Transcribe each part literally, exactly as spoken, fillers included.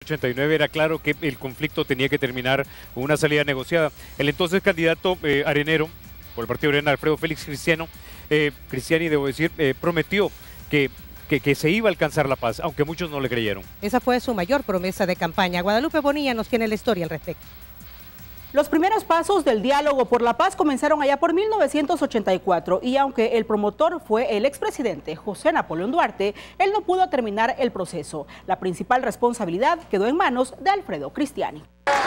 ochenta y nueve era claro que el conflicto tenía que terminar con una salida negociada. El entonces candidato eh, arenero por el partido Arena, Alfredo Félix Cristiano, eh, Cristiani, debo decir, eh, prometió que, que, que se iba a alcanzar la paz, aunque muchos no le creyeron. Esa fue su mayor promesa de campaña. Guadalupe Bonilla nos tiene la historia al respecto. Los primeros pasos del diálogo por la paz comenzaron allá por mil novecientos ochenta y cuatro y aunque el promotor fue el expresidente José Napoleón Duarte, él no pudo terminar el proceso. La principal responsabilidad quedó en manos de Alfredo Cristiani.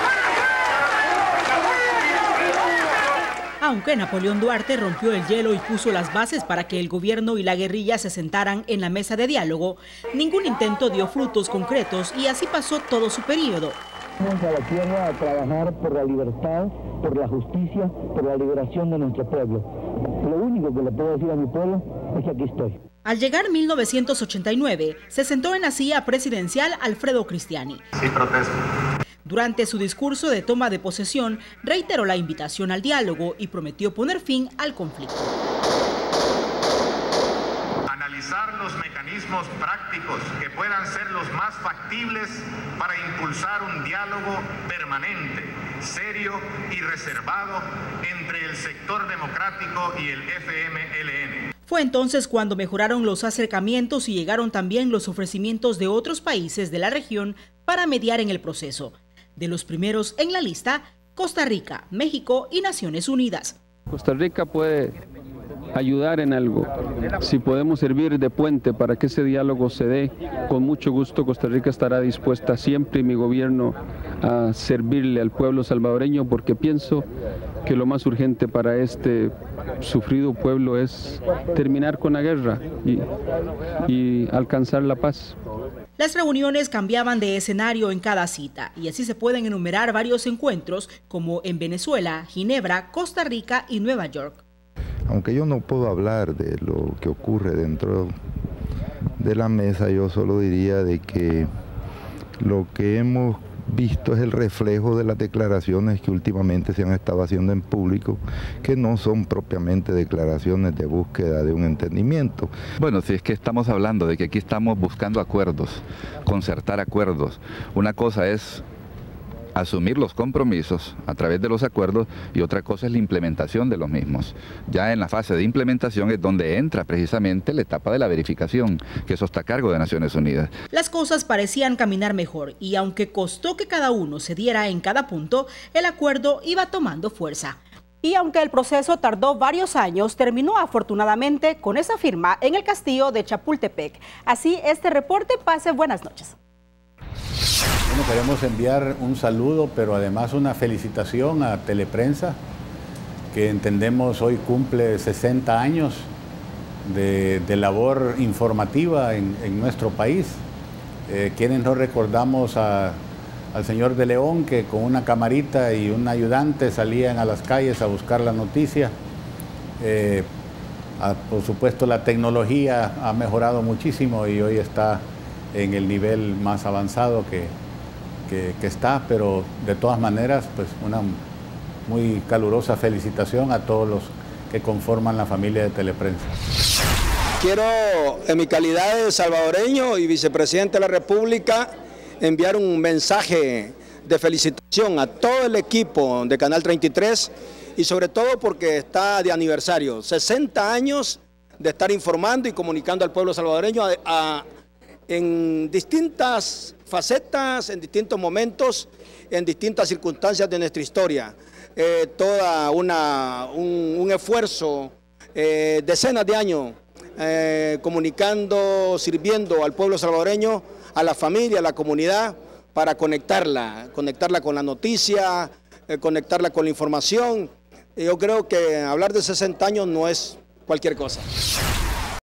Aunque Napoleón Duarte rompió el hielo y puso las bases para que el gobierno y la guerrilla se sentaran en la mesa de diálogo, ningún intento dio frutos concretos y así pasó todo su periodo. Vamos a la tierra a trabajar por la libertad, por la justicia, por la liberación de nuestro pueblo. Lo único que le puedo decir a mi pueblo es que aquí estoy. Al llegar mil novecientos ochenta y nueve, se sentó en la silla presidencial Alfredo Cristiani. Sí, protesto. Durante su discurso de toma de posesión, reiteró la invitación al diálogo y prometió poner fin al conflicto. Analizar los mecanismos prácticos que puedan ser los más factibles para impulsar un diálogo permanente, serio y reservado entre el sector democrático y el F M L N. Fue entonces cuando mejoraron los acercamientos y llegaron también los ofrecimientos de otros países de la región para mediar en el proceso. De los primeros en la lista, Costa Rica, México y Naciones Unidas. Costa Rica puede ayudar en algo. Si podemos servir de puente para que ese diálogo se dé, con mucho gusto Costa Rica estará dispuesta siempre y mi gobierno a servirle al pueblo salvadoreño, porque pienso que lo más urgente para este sufrido pueblo es terminar con la guerra y, y alcanzar la paz. Las reuniones cambiaban de escenario en cada cita y así se pueden enumerar varios encuentros como en Venezuela, Ginebra, Costa Rica y Nueva York. Aunque yo no puedo hablar de lo que ocurre dentro de la mesa, yo solo diría de que lo que hemos visto es el reflejo de las declaraciones que últimamente se han estado haciendo en público, que no son propiamente declaraciones de búsqueda de un entendimiento. Bueno, si es que estamos hablando de que aquí estamos buscando acuerdos, concertar acuerdos, una cosa es asumir los compromisos a través de los acuerdos y otra cosa es la implementación de los mismos. Ya en la fase de implementación es donde entra precisamente la etapa de la verificación, que eso está a cargo de Naciones Unidas. Las cosas parecían caminar mejor y aunque costó que cada uno se diera en cada punto, el acuerdo iba tomando fuerza. Y aunque el proceso tardó varios años, terminó afortunadamente con esa firma en el castillo de Chapultepec. Así este reporte. Pase buenas noches. Bueno, queremos enviar un saludo, pero además una felicitación a Teleprensa, que entendemos hoy cumple sesenta años de, de labor informativa en, en nuestro país. Eh, quienes no recordamos a, al señor de León, que con una camarita y un ayudante salían a las calles a buscar la noticia. Eh, a, por supuesto, la tecnología ha mejorado muchísimo y hoy está en el nivel más avanzado que, que, que está, pero de todas maneras, pues una muy calurosa felicitación a todos los que conforman la familia de Teleprensa. Quiero, en mi calidad de salvadoreño y vicepresidente de la República, enviar un mensaje de felicitación a todo el equipo de Canal treinta y tres y sobre todo porque está de aniversario, sesenta años de estar informando y comunicando al pueblo salvadoreño a, a en distintas facetas, en distintos momentos, en distintas circunstancias de nuestra historia. Eh, toda una, un, un esfuerzo, eh, decenas de años, eh, comunicando, sirviendo al pueblo salvadoreño, a la familia, a la comunidad, para conectarla, conectarla con la noticia, eh, conectarla con la información. Yo creo que hablar de sesenta años no es cualquier cosa.